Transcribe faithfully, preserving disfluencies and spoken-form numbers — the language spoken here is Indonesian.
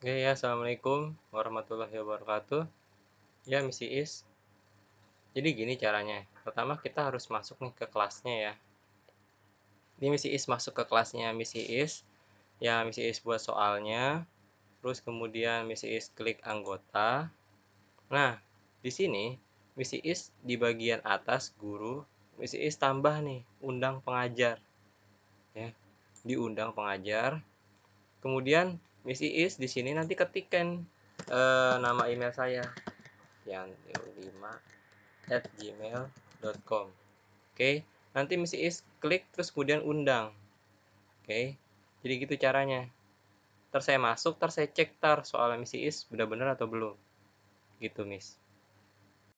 Oke ya, assalamualaikum warahmatullahi wabarakatuh. Ya, Misi Is. Jadi gini caranya. Pertama kita harus masuk nih ke kelasnya ya. Ini Misi Is masuk ke kelasnya Misi Is. Ya, Misi Is buat soalnya. Terus kemudian Misi Is klik anggota. Nah, di sini Misi Is di bagian atas guru, Misi Is tambah nih undang pengajar. Ya, diundang pengajar. Kemudian Misi Is di sini nanti ketikkan eh, nama email saya yang lima at gmail dot com. Oke, nanti Misi Is klik terus kemudian undang. Oke, jadi gitu caranya. Ntar saya masuk, ntar saya cek tar soalnya Misi Is benar-benar atau belum. Gitu, Miss.